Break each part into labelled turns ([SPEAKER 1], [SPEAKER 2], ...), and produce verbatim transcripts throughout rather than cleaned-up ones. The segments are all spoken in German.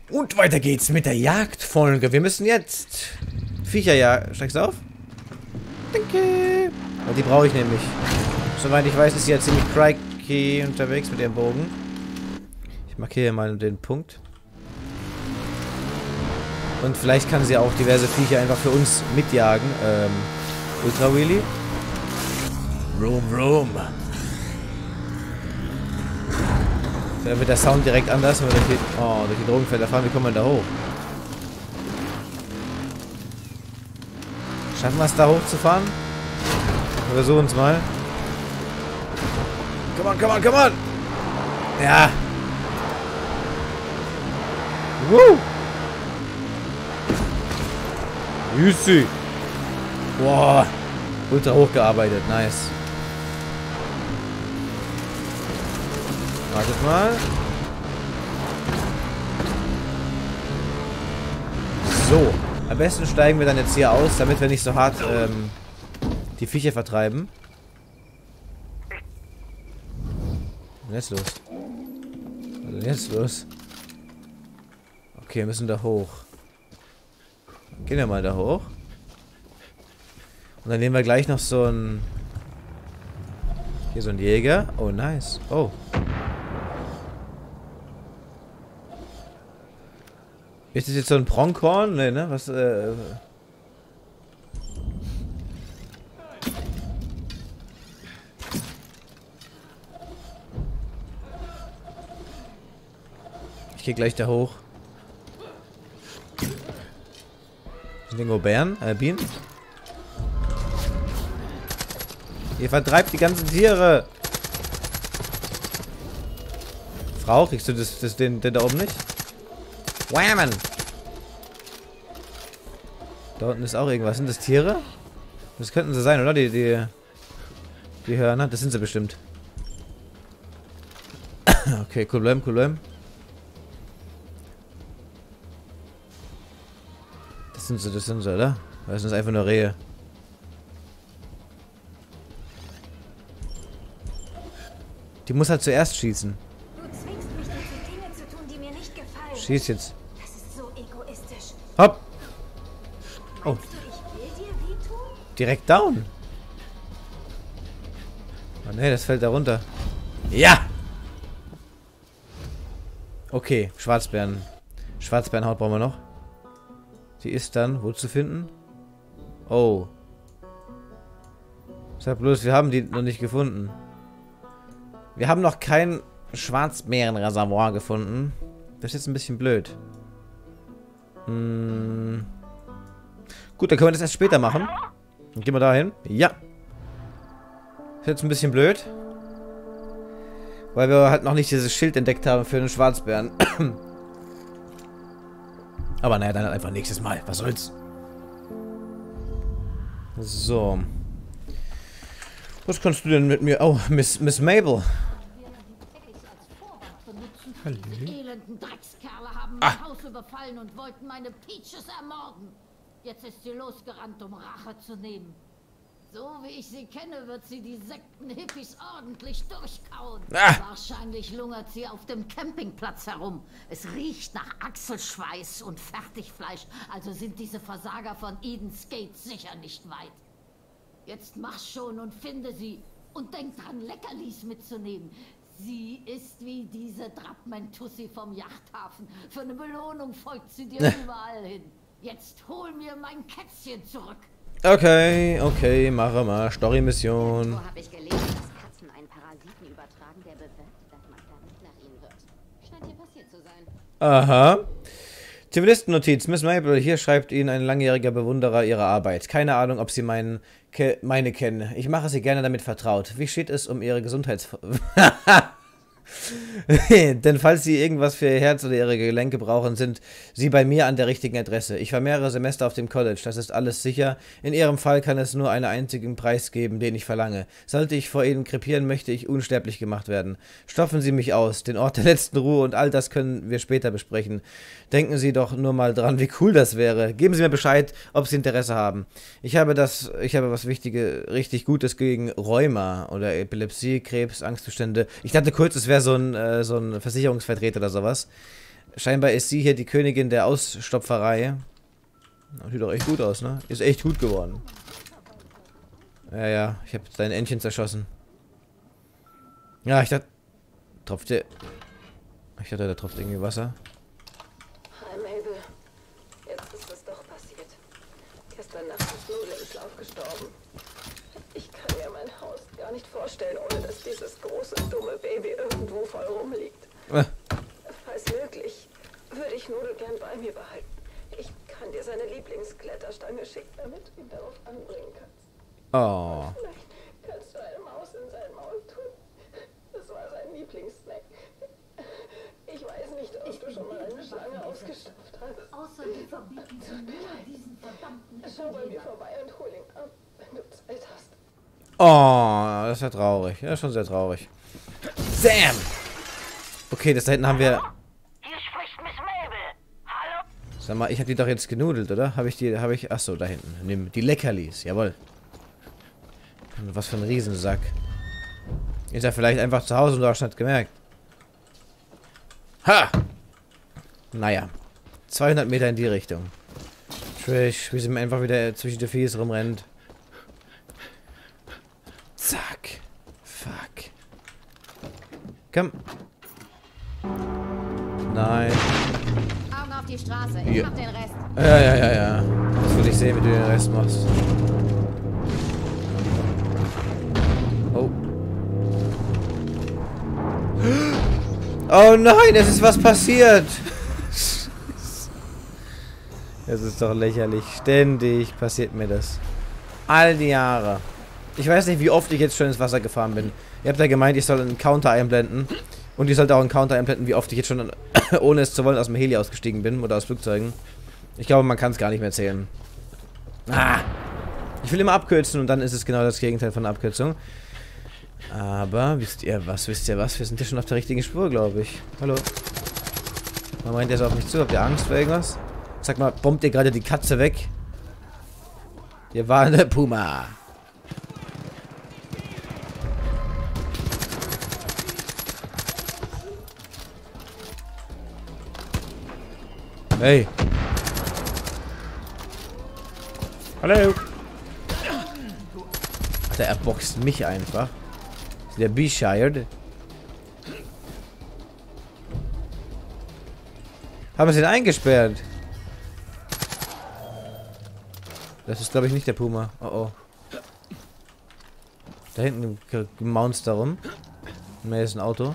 [SPEAKER 1] Und weiter geht's mit der Jagdfolge. Wir müssen jetzt Viecher jagen. Steigst du auf? Danke. Weil die brauche ich nämlich. Soweit ich weiß, ist sie ja ziemlich crikey unterwegs mit ihrem Bogen. Ich markiere mal den Punkt. Und vielleicht kann sie auch diverse Viecher einfach für uns mitjagen. Ähm, Ultra Wheelie. Room, room. Da wird der Sound direkt anders, wenn wir durch die, oh, durch die Drogenfelder fahren. Wie kommen wir da hoch? Schaffen wir es da hochzufahren? Wir versuchen es mal. Come on, come on, come on! Ja! Woo! Easy! Boah! Ultra hochgearbeitet, nice. Wartet mal. So. Am besten steigen wir dann jetzt hier aus, damit wir nicht so hart ähm, die Viecher vertreiben. Was ist denn jetzt los? Was ist denn jetzt los? Okay, wir müssen da hoch. Gehen wir mal da hoch. Und dann nehmen wir gleich noch so ein... Hier so ein Jäger. Oh, nice. Oh. Ist das jetzt so ein Pronghorn? Ne, ne? Was, äh... Ich gehe gleich da hoch. Sind irgendwo Bären? Äh, Bienen? Ihr vertreibt die ganzen Tiere! Frau, kriegst du das, das den, den da oben nicht? Whammen! Da unten ist auch irgendwas. Sind das Tiere? Das könnten sie sein, oder? Die, die, die Hörner. Das sind sie bestimmt. Okay, cool bleiben, cool bleiben. Das sind sie, das sind sie, oder? Oder sind das einfach nur Rehe? Die muss halt zuerst schießen.
[SPEAKER 2] Du zwingst mich dazu, Dinge zu tun, die mir nicht gefallen.
[SPEAKER 1] Schieß jetzt.
[SPEAKER 2] Das ist so egoistisch.
[SPEAKER 1] Hopp! Oh.
[SPEAKER 2] Meinst du, ich will dir wehtun?
[SPEAKER 1] Direkt down. Oh ne, das fällt da runter. Ja! Okay, Schwarzbären. Schwarzbärenhaut brauchen wir noch. Die ist dann wo zu finden? Oh. Sag bloß, wir haben die noch nicht gefunden. Wir haben noch kein Schwarzbärenreservoir gefunden. Das ist jetzt ein bisschen blöd. Hm. Gut, dann können wir das erst später machen. Dann gehen wir da hin. Ja. Ist jetzt ein bisschen blöd. Weil wir halt noch nicht dieses Schild entdeckt haben für den Schwarzbären. Aber naja, dann halt einfach nächstes Mal. Was soll's? So. Was kannst du denn mit mir... Oh, Miss, Miss Mabel.
[SPEAKER 3] Hallo. Die elenden Dreckskerle haben
[SPEAKER 1] Ah.
[SPEAKER 3] mein Haus überfallen und wollten meine Peaches ermorden. Jetzt ist sie losgerannt, um Rache zu nehmen. So wie ich sie kenne, wird sie die Sekten-Hippies ordentlich durchkauen.
[SPEAKER 1] Ah.
[SPEAKER 3] Wahrscheinlich lungert sie auf dem Campingplatz herum. Es riecht nach Achselschweiß und Fertigfleisch, also sind diese Versager von Eden's Gate sicher nicht weit. Jetzt mach schon und finde sie. Und denk dran, Leckerlis mitzunehmen. Sie ist wie diese Drapmentussi vom Yachthafen. Für eine Belohnung folgt sie dir überall hin. Jetzt hol mir mein Kätzchen zurück.
[SPEAKER 1] Okay, okay, mache mal. Story-Mission.
[SPEAKER 4] Wo habe ich gelesen, dass Katzen einen Parasiten übertragen, der bewirkt, dass man verrückt nach ihnen wird? Scheint hier passiert zu sein.
[SPEAKER 1] Aha. Zivilistennotiz. Miss Mabel, hier schreibt Ihnen ein langjähriger Bewunderer Ihrer Arbeit. Keine Ahnung, ob Sie meinen, ke meine kennen. Ich mache Sie gerne damit vertraut. Wie steht es um Ihre Gesundheits... Denn falls Sie irgendwas für Ihr Herz oder Ihre Gelenke brauchen, sind Sie bei mir an der richtigen Adresse. Ich war mehrere Semester auf dem College, das ist alles sicher. In Ihrem Fall kann es nur einen einzigen Preis geben, den ich verlange. Sollte ich vor Ihnen krepieren, möchte ich unsterblich gemacht werden. Stopfen Sie mich aus, den Ort der letzten Ruhe und all das können wir später besprechen. Denken Sie doch nur mal dran, wie cool das wäre. Geben Sie mir Bescheid, ob Sie Interesse haben. Ich habe das, ich habe was Wichtiges, richtig Gutes gegen Rheuma oder Epilepsie, Krebs, Angstzustände. Ich dachte kurz, es wäre so ein, äh, so ein Versicherungsvertreter oder sowas. Scheinbar ist sie hier die Königin der Ausstopferei. Sieht doch echt gut aus, ne? Ist echt gut geworden. Ja, ja, ich habe dein Entchen zerschossen. Ja, ich dachte... Tropft der... Ich dachte, da tropft irgendwie Wasser.
[SPEAKER 5] Hi, Mabel. Jetzt ist es doch passiert. Gestern Nacht ist Nudel im Schlaf gestorben. Ich kann mir mein Haus gar nicht vorstellen, ohne dass dieses große, dumme Baby irgendwo voll rumliegt.
[SPEAKER 1] Äh.
[SPEAKER 5] Falls möglich, würde ich Nudel gern bei mir behalten. Ich kann dir seine Lieblingskletterstange schicken, damit du ihn darauf anbringen kannst.
[SPEAKER 1] Oh.
[SPEAKER 5] Vielleicht kannst du eine Maus in sein Maul tun. Das war sein Lieblingssnack. Ich weiß nicht, ob du schon mal eine Schlange ausgestopft hast.
[SPEAKER 3] Außerdem verbieten sie mir diesen verdammten
[SPEAKER 5] Schau bei mir vorbei und hol ihn ab, wenn du Zeit hast.
[SPEAKER 1] Oh, das ist ja traurig. Ja, schon sehr traurig. Sam! Okay, das da hinten haben wir...
[SPEAKER 6] Hier spricht Miss Mabel. Hallo?
[SPEAKER 1] Sag mal, ich habe die doch jetzt genudelt, oder? Habe ich die... Habe ich... Achso, da hinten. Nimm die Leckerlis. Jawohl. Was für ein Riesensack. Ist er vielleicht einfach zu Hause und du hast nicht gemerkt. Ha! Naja. zweihundert Meter in die Richtung. Trish, wie sie mir einfach wieder zwischen die Fies rumrennt. Zack. Fuck. Komm. Nein.
[SPEAKER 4] Augen auf die Straße. Ich
[SPEAKER 1] Ja.
[SPEAKER 4] mach den Rest.
[SPEAKER 1] Ja, ja, ja, ja. Das will ich sehen, wie du den Rest machst. Oh. Oh nein, es ist was passiert. Das ist doch lächerlich. Ständig passiert mir das. All die Jahre. Ich weiß nicht, wie oft ich jetzt schon ins Wasser gefahren bin. Ihr habt ja gemeint, ich soll einen Counter einblenden. Und ich sollte auch einen Counter einblenden, wie oft ich jetzt schon, ohne es zu wollen, aus dem Heli ausgestiegen bin. Oder aus Flugzeugen. Ich glaube, man kann es gar nicht mehr zählen. Ah! Ich will immer abkürzen und dann ist es genau das Gegenteil von einer Abkürzung. Aber, wisst ihr was, wisst ihr was? Wir sind ja schon auf der richtigen Spur, glaube ich. Hallo. Warum rennt ihr so auf mich zu? Habt ihr Angst vor irgendwas? Sag mal, bombt ihr gerade die Katze weg? Ihr war eine Puma. Hey. Hallo. Ach, der boxt mich einfach. Ist der bescheuert? Haben sie ihn eingesperrt? Das ist, glaube ich, nicht der Puma. Oh oh. Da hinten gemaunzt da rum. Mehr ist ein Auto.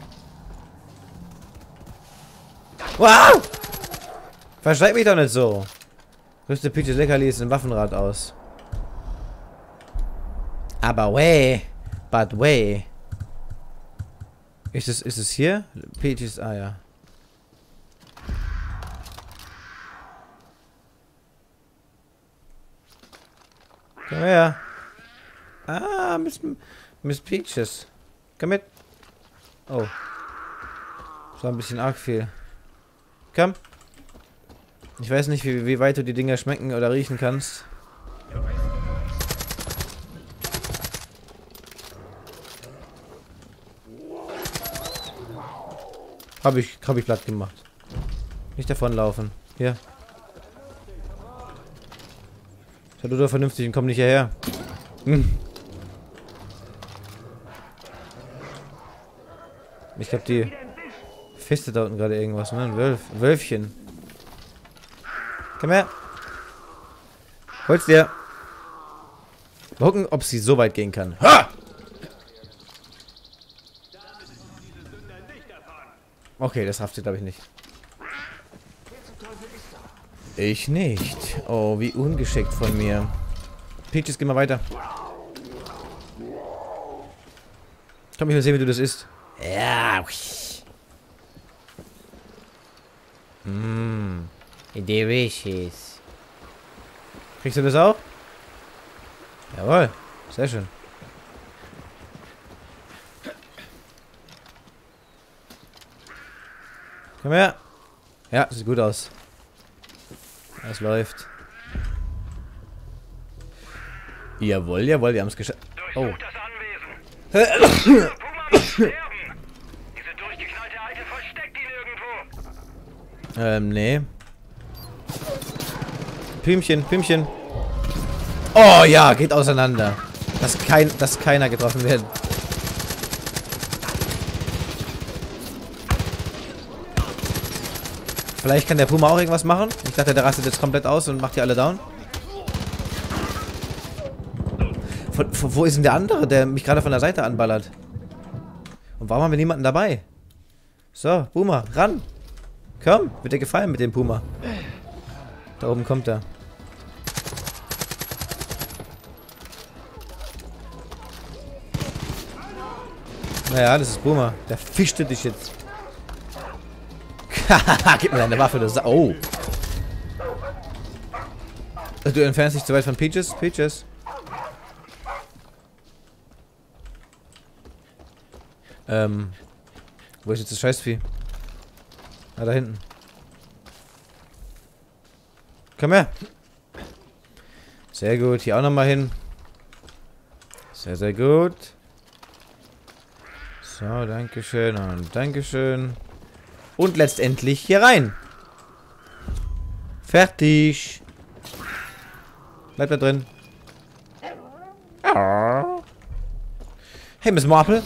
[SPEAKER 1] Wow! Verschreib mich doch nicht so. Rüste Peaches Leckerli ist ein Waffenrad aus. Aber way. But way. Ist es, ist es hier? Peaches, ah ja. Komm her. Ah, Miss, Miss Peaches. Komm mit. Oh. Das war ein bisschen arg viel. Komm. Ich weiß nicht, wie, wie weit du die Dinger schmecken oder riechen kannst. Hab ich, hab ich platt gemacht. Nicht davonlaufen. Hier. Sei du doch vernünftig und komm nicht hierher. Hm. Ich glaube, die Fiste da unten gerade irgendwas, ne? Ein Wölf, Wölfchen. Komm her. Hol's dir. Mal gucken, ob sie so weit gehen kann. Ha! Okay, das rafft sie, glaube ich, nicht. Ich nicht. Oh, wie ungeschickt von mir. Peaches, geh mal weiter. Komm, ich will sehen, wie du das isst. Ja. Mmm. Delicious. Kriegst du das auch? Jawohl. Sehr schön. Komm her. Ja, sieht gut aus. Es läuft. Jawohl, jawohl, wir haben es geschafft. Oh.
[SPEAKER 6] Das Anwesen. Puma muss sterben. Diese durchgeknallte Alte versteckt ihn irgendwo.
[SPEAKER 1] Ähm, nee. Pümchen, Pümchen. Oh ja, geht auseinander. Dass, kein, dass keiner getroffen wird. Vielleicht kann der Puma auch irgendwas machen. Ich dachte, der rastet jetzt komplett aus und macht die alle down. Von, von, wo ist denn der andere, der mich gerade von der Seite anballert? Und warum haben wir niemanden dabei? So, Puma, ran. Komm, wird dir gefallen mit dem Puma. Da oben kommt er. Naja, das ist Puma. Der fischte dich jetzt. Hahaha, gib mir deine Waffe, du Sa- Oh. Du entfernst dich zu weit von Peaches? Peaches. Ähm. Wo ist jetzt das Scheißvieh? Ah, da hinten. Komm her. Sehr gut. Hier auch nochmal hin. Sehr, sehr gut. So, dankeschön und dankeschön. Und letztendlich hier rein. Fertig. Bleib da drin. Hey, Miss Marple.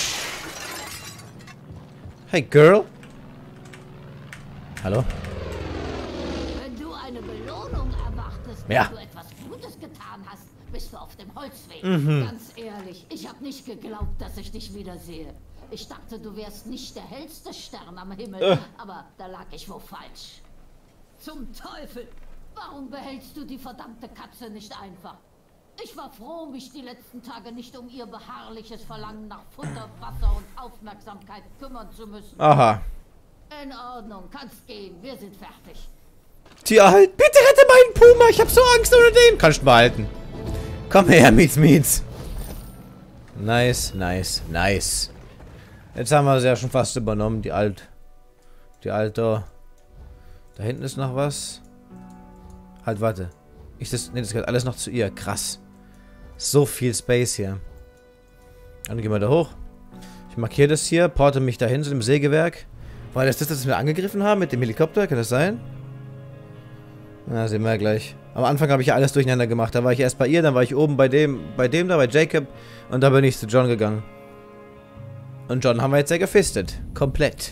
[SPEAKER 1] Hey, Girl. Hallo?
[SPEAKER 3] Wenn du eine Belohnung erwartest,
[SPEAKER 1] Ja.
[SPEAKER 3] wenn du etwas Gutes getan hast, bist du auf dem Holzweg.
[SPEAKER 1] Mhm.
[SPEAKER 3] Ganz ehrlich, ich habe nicht geglaubt, dass ich dich wiedersehe. Ich dachte, du wärst nicht der hellste Stern am Himmel,
[SPEAKER 1] Äh.
[SPEAKER 3] aber da lag ich wohl falsch. Zum Teufel! Warum behältst du die verdammte Katze nicht einfach? Ich war froh, mich die letzten Tage nicht um ihr beharrliches Verlangen nach Futter, Wasser und Aufmerksamkeit kümmern zu müssen.
[SPEAKER 1] Aha.
[SPEAKER 3] In Ordnung, kannst gehen, wir sind fertig.
[SPEAKER 1] Tierhalt, bitte rette meinen Puma. Ich hab so Angst ohne den. Kannst du behalten. Komm her, Mietz, Mietz. Nice, nice, nice. Jetzt haben wir sie ja schon fast übernommen, die Alt. Die Alte. Da hinten ist noch was. Halt, warte. Ich das, nee, das gehört alles noch zu ihr. Krass. So viel Space hier. Dann gehen wir da hoch. Ich markiere das hier, porte mich dahin zu dem Sägewerk. War das das, das wir angegriffen haben mit dem Helikopter? Kann das sein? Na, sehen wir ja gleich. Am Anfang habe ich ja alles durcheinander gemacht. Da war ich erst bei ihr, dann war ich oben bei dem, bei dem da, bei Jacob. Und dann bin ich zu John gegangen. Und John haben wir jetzt ja gefistet. Komplett.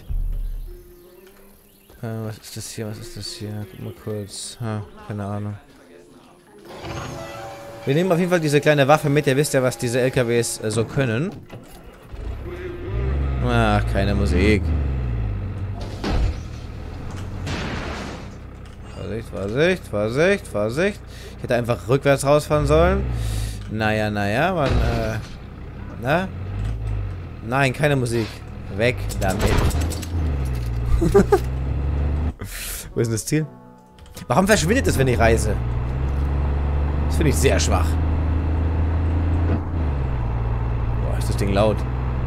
[SPEAKER 1] Äh, was ist das hier? Was ist das hier? Guck mal kurz. Ha, keine Ahnung. Wir nehmen auf jeden Fall diese kleine Waffe mit. Ihr wisst ja, was diese L K Ws äh, so können. Ach, keine Musik. Vorsicht, Vorsicht, Vorsicht, Vorsicht. Ich hätte einfach rückwärts rausfahren sollen. Naja, naja, man, äh... Na? Nein, keine Musik. Weg damit. Wo ist denn das Ziel? Warum verschwindet es, wenn ich reise? Das finde ich sehr schwach. Boah, ist das Ding laut.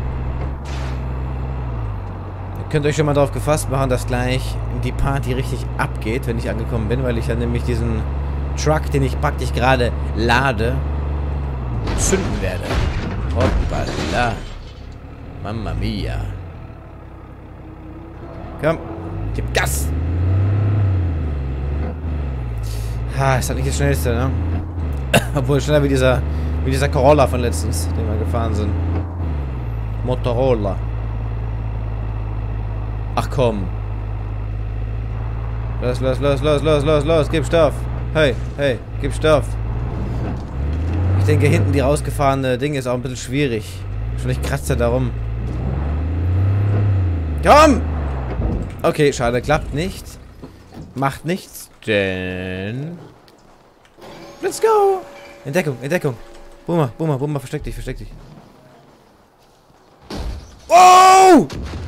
[SPEAKER 1] Ihr könnt euch schon mal darauf gefasst machen, dass gleich die Party richtig abgeht, wenn ich angekommen bin, weil ich dann nämlich diesen Truck, den ich praktisch gerade lade, zünden werde. Hoppala. Mamma mia. Komm, gib Gas. Ha, ist halt nicht das Schnellste, ne? Obwohl schneller wie dieser, wie dieser Corolla von letztens, den wir gefahren sind. Motorola. Ach komm. Los, los, los, los, los, los, los, gib Stoff. Hey, hey, gib Stoff. Ich denke, hinten die rausgefahrene Ding ist auch ein bisschen schwierig. Vielleicht kratzt er da rum. Komm! Okay, schade, klappt nicht. Macht nichts, denn... Let's go! Entdeckung, Entdeckung. Boomer, Boomer, Boomer, versteck dich, versteck dich. Oh!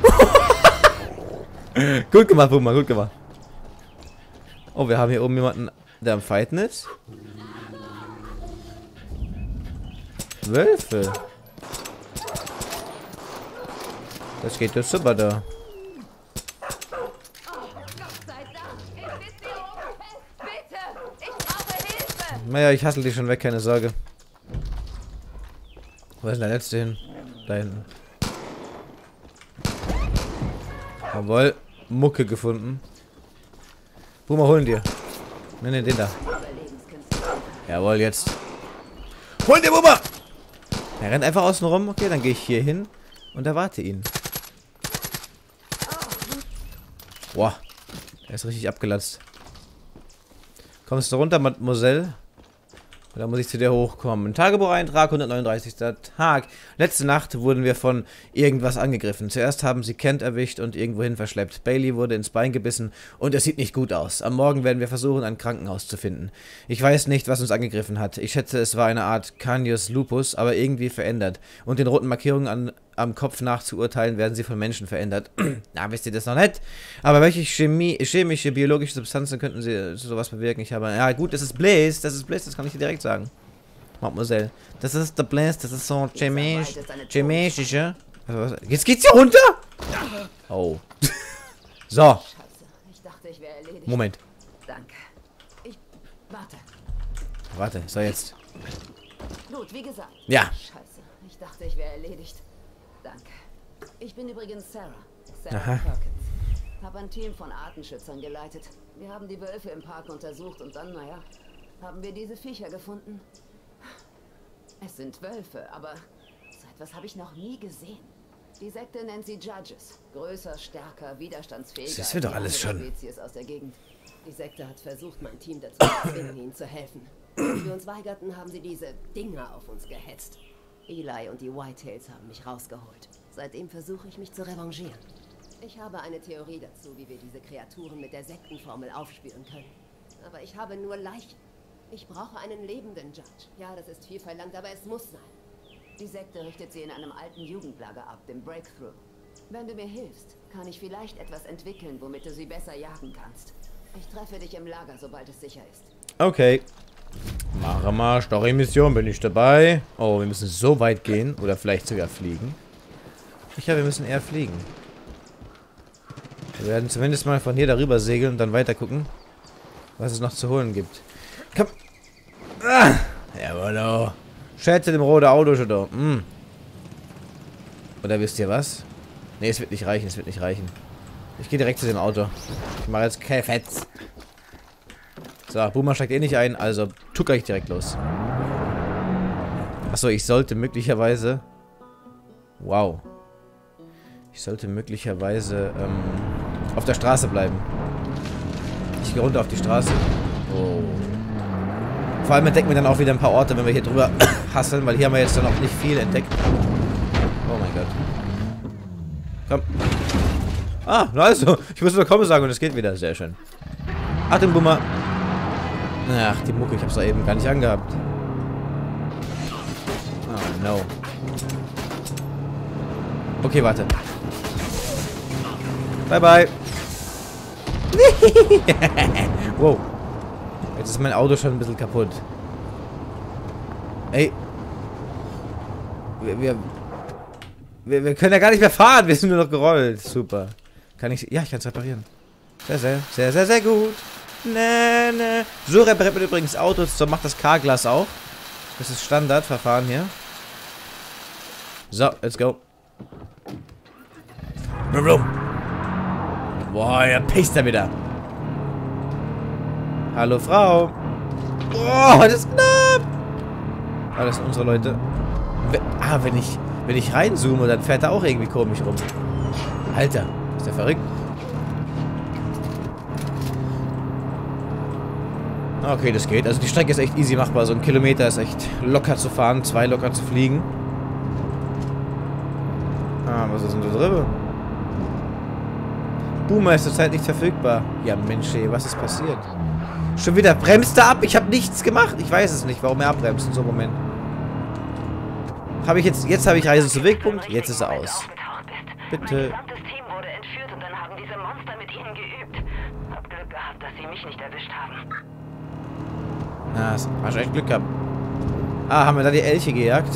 [SPEAKER 1] Gut gemacht, Boomer, gut gemacht. Oh, wir haben hier oben jemanden, der am Fighten ist. Wölfe. Das geht doch super da. Naja, ich hassel die schon weg, keine Sorge. Wo ist denn der letzte hin? Da hinten. Jawohl, Mucke gefunden. Boomer, holen dir. Ne, ne, den da. Jawohl, jetzt. Hol dir, Boomer! Er rennt einfach außen rum. Okay, dann gehe ich hier hin und erwarte ihn. Boah. Er ist richtig abgelatzt. Kommst du runter, Mademoiselle? Oder muss ich zu dir hochkommen? Ein Tagebucheintrag, hundertneununddreißigster Tag. Letzte Nacht wurden wir von irgendwas angegriffen. Zuerst haben sie Kent erwischt und irgendwohin verschleppt. Bailey wurde ins Bein gebissen und es sieht nicht gut aus. Am Morgen werden wir versuchen, ein Krankenhaus zu finden. Ich weiß nicht, was uns angegriffen hat. Ich schätze, es war eine Art Canis lupus, aber irgendwie verändert. Und den roten Markierungen an, am Kopf nach zu urteilen, werden sie von Menschen verändert. Na, wisst ihr das noch nicht? Aber welche Chemie, chemische, biologische Substanzen könnten sie sowas bewirken? Ich habe... Ja gut, das ist Blaze. Das ist Blaze, das kann ich dir direkt sagen. Mademoiselle. Das ist der Blaze, das ist so chemisch... chemische... Jetzt geht's hier runter? Oh. So.
[SPEAKER 7] Scheiße, ich dachte, ich wäre erledigt.
[SPEAKER 1] Moment.
[SPEAKER 7] Danke. Ich... Warte.
[SPEAKER 1] Warte, so jetzt.
[SPEAKER 7] Gut, wie gesagt.
[SPEAKER 1] Ja.
[SPEAKER 7] Scheiße, ich dachte, ich wäre erledigt. Danke. Ich bin übrigens Sarah. Sarah
[SPEAKER 1] Aha.
[SPEAKER 7] Perkins. Habe ein Team von Artenschützern geleitet. Wir haben die Wölfe im Park untersucht und dann, naja, haben wir diese Viecher gefunden. Es sind Wölfe, aber so etwas habe ich noch nie gesehen. Die Sekte nennt sie Judges. Größer, stärker, widerstandsfähiger.
[SPEAKER 1] Das wird doch alles schon.
[SPEAKER 7] Spezies aus der Gegend. Die Sekte hat versucht, mein Team dazu zu zwingen, ihnen zu helfen. Als wir uns weigerten, haben sie diese Dinger auf uns gehetzt. Eli und die Whitetails haben mich rausgeholt. Seitdem versuche ich mich zu revanchieren. Ich habe eine Theorie dazu, wie wir diese Kreaturen mit der Sektenformel aufspüren können. Aber ich habe nur Leichen. Ich brauche einen lebenden Judge. Ja, das ist viel verlangt, aber es muss sein. Die Sekte richtet sie in einem alten Jugendlager ab, dem Breakthrough. Wenn du mir hilfst, kann ich vielleicht etwas entwickeln, womit du sie besser jagen kannst. Ich treffe dich im Lager, sobald es sicher ist.
[SPEAKER 1] Okay. Mache mal. Story-Mission, bin ich dabei. Oh, wir müssen so weit gehen. Oder vielleicht sogar fliegen. Ich glaube, wir müssen eher fliegen. Wir werden zumindest mal von hier darüber segeln und dann weiter gucken, was es noch zu holen gibt. Komm. Ah. Jawohl. Schätze dem roten Auto schon da. Mm. Oder wisst ihr was? Ne, es wird nicht reichen, es wird nicht reichen. Ich gehe direkt zu dem Auto. Ich mache jetzt kein Fetz. So, Boomer steigt eh nicht ein, also tucker ich direkt los. Achso, ich sollte möglicherweise... Wow. Ich sollte möglicherweise ähm, auf der Straße bleiben. Ich gehe runter auf die Straße. Oh. Vor allem entdecken wir dann auch wieder ein paar Orte, wenn wir hier drüber hasseln, weil hier haben wir jetzt dann auch nicht viel entdeckt. Oh mein Gott. Komm. Ah, na also. Ich muss nur kommen sagen und es geht wieder. Sehr schön. Achtung, Boomer. Ach, die Mucke, ich hab's da eben gar nicht angehabt. Oh, no. Okay, warte. Bye, bye. Wow. Jetzt ist mein Auto schon ein bisschen kaputt. Ey. Wir, wir, wir, wir können ja gar nicht mehr fahren. Wir sind nur noch gerollt. Super. Kann ich... Ja, ich kann es reparieren. Sehr, sehr, sehr, sehr, sehr gut. Nee, nee. So repariert man übrigens Autos. So macht das Carglass auch. Das ist Standardverfahren hier. So, let's go. Boah, er pisst da wieder. Hallo, Frau. Oh, das ist knapp. Ah, das sind unsere Leute. Ah, wenn ich, wenn ich reinzoome, dann fährt er auch irgendwie komisch rum. Alter, ist der verrückt? Okay, das geht. Also die Strecke ist echt easy machbar. So ein Kilometer ist echt locker zu fahren, zwei locker zu fliegen. Ah, was ist denn da drin? Boomer ist zurzeit nicht verfügbar. Ja, Mensch, ey, was ist passiert? Schon wieder bremst er ab? Ich habe nichts gemacht. Ich weiß es nicht, warum er abbremst in so einem Moment. Habe ich jetzt, jetzt habe ich Reise zum Wegpunkt. Jetzt ist er aus. Bitte.
[SPEAKER 6] Mein gesamtes Team wurde entführt und dann haben diese Monster mit ihnen geübt. Hab Glück gehabt, dass sie mich nicht erwischt haben.
[SPEAKER 1] Ah, hast echt Glück gehabt. Ah, haben wir da die Elche gejagt?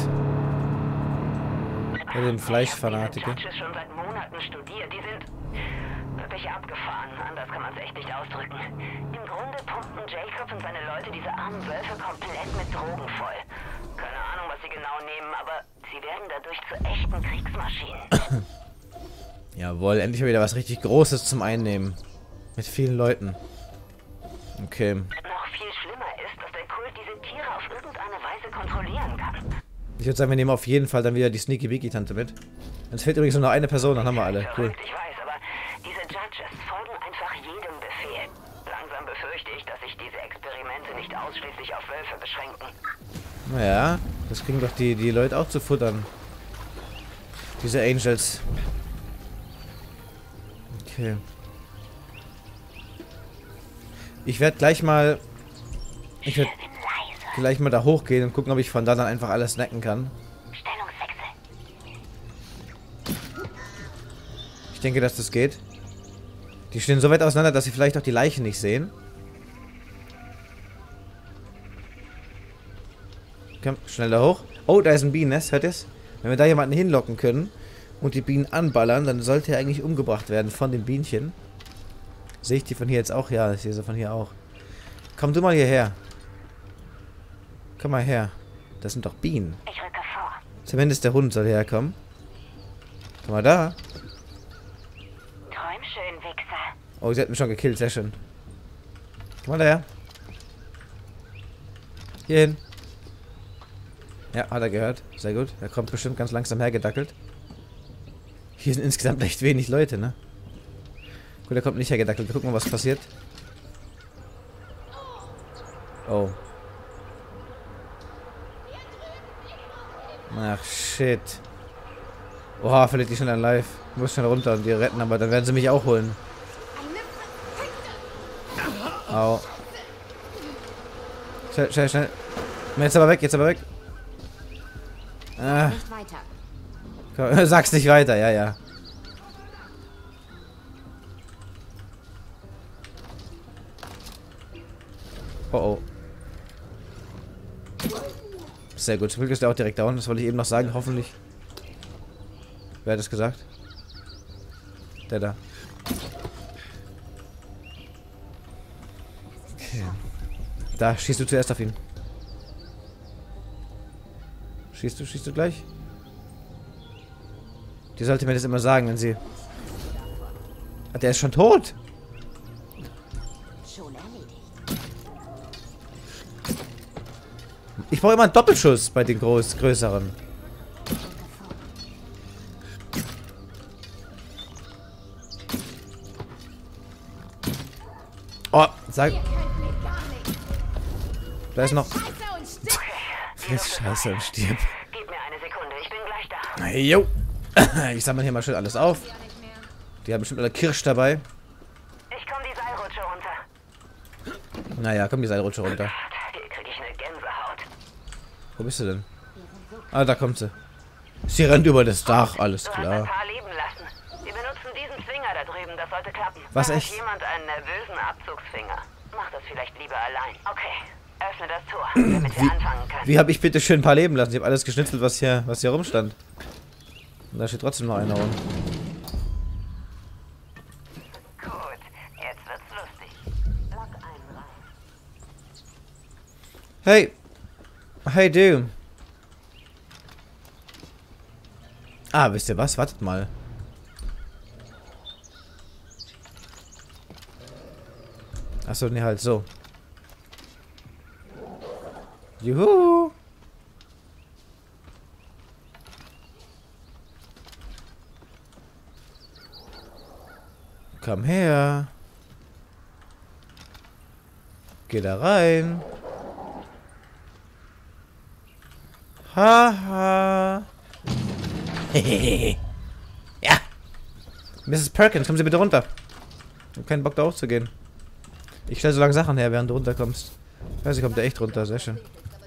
[SPEAKER 1] Ja, den Fleischfanatiker.
[SPEAKER 6] Ich hab diese Judges schon seit Monaten studiert. Die sind wirklich abgefahren. Anders kann man es echt nicht ausdrücken. Im Grunde pumpen Jacob und seine Leute diese armen Wölfe komplett mit Drogen voll. Keine Ahnung, was sie genau nehmen, aber sie werden dadurch zu echten Kriegsmaschinen.
[SPEAKER 1] Jawohl, endlich mal wieder was richtig Großes zum Einnehmen. Mit vielen Leuten. Okay.
[SPEAKER 6] Noch viel schlimmer ist, dass der Kult diese Tiere auf irgendeine Weise kontrollieren kann.
[SPEAKER 1] Ich würde sagen, wir nehmen auf jeden Fall dann wieder die Sneaky Beaky Tante mit. Uns fehlt übrigens nur noch eine Person, dann haben wir alle. Cool.
[SPEAKER 6] Verrückt, ich weiß, aber diese Judges folgen einfach jedem Befehl. Langsam befürchte ich, dass sich diese Experimente nicht ausschließlich auf Wölfe beschränken.
[SPEAKER 1] Naja, das kriegen doch die, die Leute auch zu futtern. Diese Angels. Okay. Ich werde gleich mal... Ich werde gleich mal da hochgehen und gucken, ob ich von da dann einfach alles snacken kann.
[SPEAKER 6] Stellungswechsel.
[SPEAKER 1] Ich denke, dass das geht. Die stehen so weit auseinander, dass sie vielleicht auch die Leichen nicht sehen. Komm, schnell da hoch. Oh, da ist ein Bienennest, hört ihr's? Wenn wir da jemanden hinlocken können und die Bienen anballern, dann sollte er eigentlich umgebracht werden von den Bienchen. Sehe ich die von hier jetzt auch? Ja, ich sehe sie von hier auch. Komm du mal hierher. Komm mal her. Das sind doch Bienen.
[SPEAKER 6] Ich rücke vor.
[SPEAKER 1] Zumindest der Hund soll herkommen. Komm mal da.
[SPEAKER 6] Träum schön, Wichser.
[SPEAKER 1] Oh, sie hat mich schon gekillt, sehr schön. Komm mal daher. Hier hin. Ja, hat er gehört. Sehr gut. Er kommt bestimmt ganz langsam hergedackelt. Hier sind insgesamt echt wenig Leute, ne? Gut, er kommt nicht hergedackelt. Wir gucken mal, was passiert. Oh. Ach, shit. Oha, verliert die schon an live. Ich muss schnell runter und die retten, aber dann werden sie mich auch holen. Au. Schnell, schnell, schnell. Jetzt aber weg, jetzt aber weg. Ah.
[SPEAKER 4] Nicht weiter.
[SPEAKER 1] Komm, sag's nicht weiter, ja, ja. Oh, oh. Sehr gut. Zum Glück ist der auch direkt down. Das wollte ich eben noch sagen, hoffentlich. Wer hat das gesagt? Der da. Okay. Da, schießt du zuerst auf ihn. Schießt du, schießt du gleich? Die sollte mir das immer sagen, wenn sie... Ah, der ist schon tot.
[SPEAKER 4] Schon erledigt.
[SPEAKER 1] Ich brauche immer einen Doppelschuss bei den groß, größeren. Oh, sag... Da ist noch... Friss Scheiße und stirb.
[SPEAKER 6] Gib mir eine Sekunde, ich bin gleich da.
[SPEAKER 1] Hey, yo. Ich sammle hier mal schön alles auf. Die haben bestimmt alle Kirsch dabei.
[SPEAKER 6] Ich komme die Seilrutsche runter.
[SPEAKER 1] Naja, komm die Seilrutsche runter.
[SPEAKER 6] Hier kriege ich eine Gänsehaut.
[SPEAKER 1] Wo bist du denn? Ah, da kommt sie. Sie rennt über das Dach, alles
[SPEAKER 6] Du hast ein
[SPEAKER 1] klar.
[SPEAKER 6] paar leben lassen. Wir benutzen diesen Zwinger da drüben, das sollte klappen.
[SPEAKER 1] Was,
[SPEAKER 6] Da hat
[SPEAKER 1] echt?
[SPEAKER 6] jemand einen nervösen Abzugsfinger. Mach das vielleicht lieber allein. Okay, öffne das Tor, damit wir anfangen können.
[SPEAKER 1] Wie habe ich bitte schön ein paar leben lassen? Ich habe alles geschnitzelt, was hier, was hier rumstand. Und da steht trotzdem noch einer rum.
[SPEAKER 6] Gut, jetzt wird's lustig. Lock einen rein.
[SPEAKER 1] Hey. Hey, du. Ah, wisst ihr was? Wartet mal. Achso, ne, halt so. Juhu. Komm her. Geh da rein. Haha. Ja. Misses Perkins, kommen Sie bitte runter. Ich hab keinen Bock da hochzugehen. Ich stelle so lange Sachen her, während du runterkommst. Ich weiß, ich kommt da echt runter, sehr schön.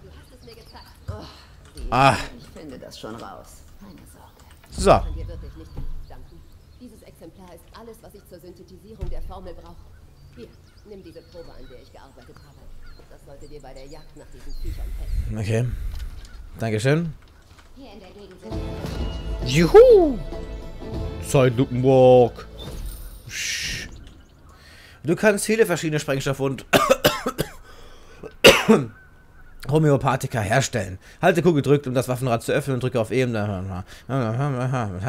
[SPEAKER 1] Ah.
[SPEAKER 7] Ich finde das schon raus. Keine Sorge.
[SPEAKER 1] So.
[SPEAKER 7] Kann dir wirklich nicht genug danken. Dieses Exemplar ist alles, was ich zur Synthetisierung der Formel brauche. Hier, nimm diese Probe, an der ich gearbeitet habe. Das sollte dir bei der Jagd nach diesen Viechern helfen.
[SPEAKER 1] Okay. Dankeschön.
[SPEAKER 4] Hier in der Gegend sind
[SPEAKER 1] Juhu! Zeitlupenwalk. Du kannst viele verschiedene Sprengstoffe und Homöopathika herstellen. Halte Q gedrückt, um das Waffenrad zu öffnen und drücke auf E.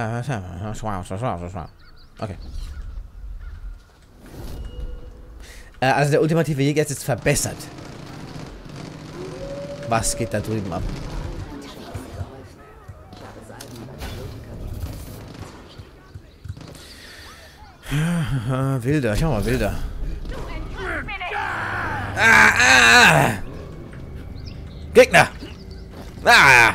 [SPEAKER 1] Okay. Äh, also der ultimative Jäger ist jetzt verbessert. Was geht da drüben ab? Wilder, schau mal, Wilder. Ah, ah. Gegner! Ah.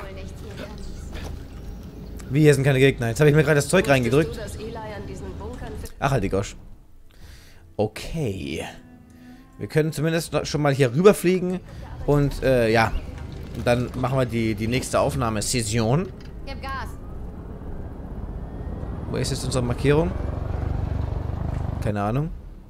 [SPEAKER 1] Wie, hier sind keine Gegner. Jetzt habe ich mir gerade das Zeug reingedrückt. Ach, halt die Gosch. Okay. Wir können zumindest schon mal hier rüberfliegen. Und, äh, ja. Und dann machen wir die, die nächste Aufnahmesession.
[SPEAKER 4] Gib Gas.
[SPEAKER 1] Wo ist jetzt unsere Markierung? Keine Ahnung.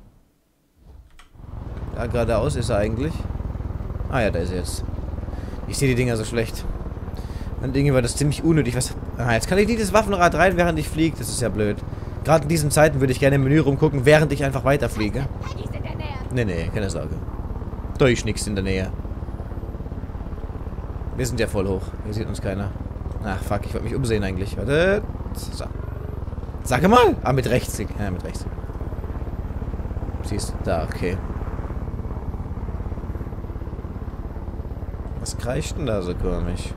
[SPEAKER 1] Da geradeaus ist er eigentlich. Ah ja, da ist er jetzt. Ich sehe die Dinger so schlecht. Dann irgendwie war das ziemlich unnötig. Was? Ah, jetzt kann ich nicht das Waffenrad rein, während ich fliege. Das ist ja blöd. Gerade in diesen Zeiten würde ich gerne im Menü rumgucken, während ich einfach weiterfliege. Nee, nee, keine Sorge. Da ist nichts in der Nähe. Wir sind ja voll hoch. Hier sieht uns keiner. Ach, fuck, ich wollte mich umsehen eigentlich. Warte. So. Sag mal. Ah, mit rechts. Ja, mit rechts. Siehst du? Da, okay. Was kreischt denn da so komisch?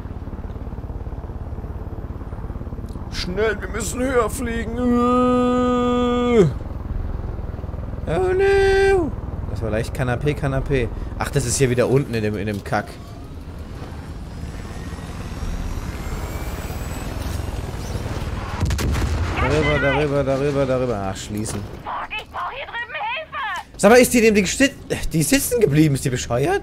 [SPEAKER 1] Schnell, wir müssen höher fliegen. Oh no. Das war leicht Kanapé, Kanapé. Ach, das ist hier wieder unten in dem, in dem Kack. Darüber, darüber, darüber, darüber. Ach, schließen.
[SPEAKER 6] Ich brauche hier drüben Hilfe!
[SPEAKER 1] Sag mal, ist die dem Ding sti- die sitzen geblieben? Ist die bescheuert?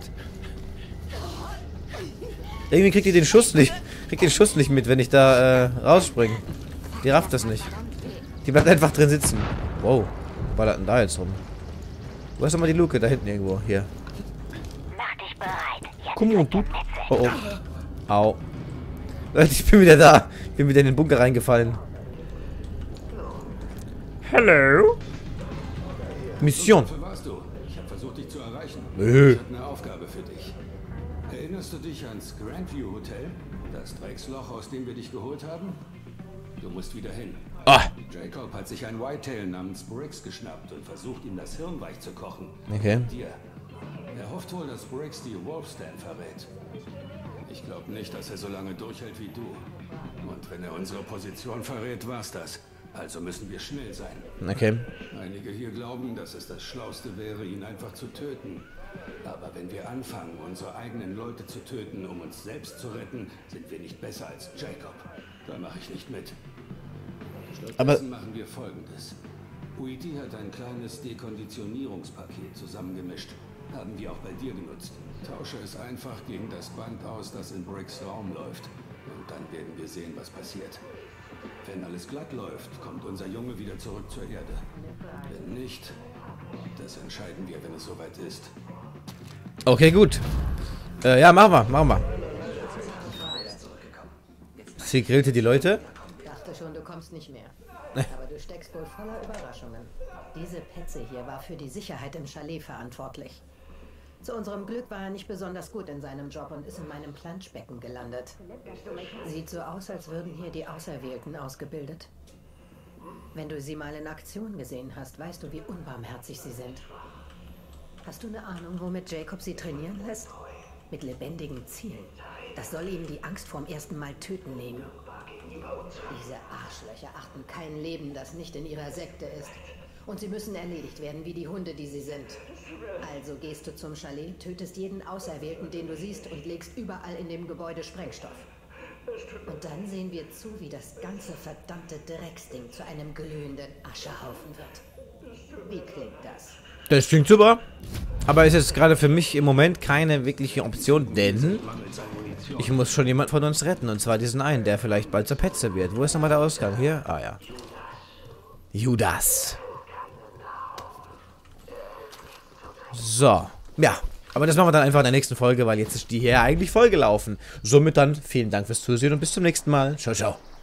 [SPEAKER 1] Irgendwie kriegt die den Schuss nicht. Kriegt den Schuss nicht mit, wenn ich da äh, rausspringe. Die rafft das nicht. Die bleibt einfach drin sitzen. Wow. Was ballert denn da jetzt rum? Wo ist nochmal die Luke? Da hinten irgendwo. Hier.
[SPEAKER 6] Mach dich bereit. Jetzt
[SPEAKER 1] Komm on, du. Oh, oh. Au. Leute, ich bin wieder da. Ich bin wieder in den Bunker reingefallen. Hallo? Mission.
[SPEAKER 8] Wo warst du? Ich habe versucht, dich zu erreichen.
[SPEAKER 1] Nö.
[SPEAKER 8] Ich habe eine Aufgabe für dich. Erinnerst du dich ans Grandview Hotel? Das Drecksloch, aus dem wir dich geholt haben? Du musst wieder hin.
[SPEAKER 1] Ah.
[SPEAKER 8] Jacob hat sich ein Whitetail namens Briggs geschnappt und versucht, ihm das Hirn weich zu kochen.
[SPEAKER 1] Okay.
[SPEAKER 8] Dir. Er hofft wohl, dass Briggs die Wolfstan verrät. Ich glaube nicht, dass er so lange durchhält wie du. Und wenn er unsere Position verrät, war's das. Also müssen wir schnell sein.
[SPEAKER 1] Okay.
[SPEAKER 8] Einige hier glauben, dass es das Schlauste wäre, ihn einfach zu töten. Aber wenn wir anfangen, unsere eigenen Leute zu töten, um uns selbst zu retten, sind wir nicht besser als Jacob. Da mache ich nicht mit. Stattdessen
[SPEAKER 1] Aber
[SPEAKER 8] machen wir Folgendes. Uitti hat ein kleines Dekonditionierungspaket zusammengemischt. Haben wir auch bei dir genutzt. Tausche es einfach gegen das Band aus, das in Briggs Raum läuft. Und dann werden wir sehen, was passiert. Wenn alles glatt läuft, kommt unser Junge wieder zurück zur Erde. Wenn nicht, das entscheiden wir, wenn es soweit ist.
[SPEAKER 1] okay, gut. Äh, ja, machen wir, machen wir. Sie grillte die Leute.
[SPEAKER 7] Ich dachte schon, du kommst nicht mehr. Aber du steckst wohl voller Überraschungen. Diese Petze hier war für die Sicherheit im Chalet verantwortlich. Zu unserem Glück war er nicht besonders gut in seinem Job und ist in meinem Planschbecken gelandet. Sieht so aus, als würden hier die Auserwählten ausgebildet. Wenn du sie mal in Aktion gesehen hast, weißt du, wie unbarmherzig sie sind. Hast du eine Ahnung, womit Jacob sie trainieren lässt? Mit lebendigen Zielen. Das soll ihnen die Angst vorm ersten Mal töten nehmen. Diese Arschlöcher achten kein Leben, das nicht in ihrer Sekte ist. Und sie müssen erledigt werden, wie die Hunde, die sie sind. Also gehst du zum Chalet, tötest jeden Auserwählten, den du siehst, und legst überall in dem Gebäude Sprengstoff. Und dann sehen wir zu, wie das ganze verdammte Drecksding zu einem glühenden Aschehaufen wird. Wie klingt das?
[SPEAKER 1] Das klingt super. Aber ist jetzt gerade für mich im Moment keine wirkliche Option, denn ich muss schon jemand von uns retten. Und zwar diesen einen, der vielleicht bald zur Petze wird. Wo ist nochmal der Ausgang? Hier? Ah ja. Judas. So. Ja. Aber das machen wir dann einfach in der nächsten Folge, weil jetzt ist die hier eigentlich vollgelaufen. Somit dann vielen Dank fürs Zusehen und bis zum nächsten Mal. Ciao, ciao.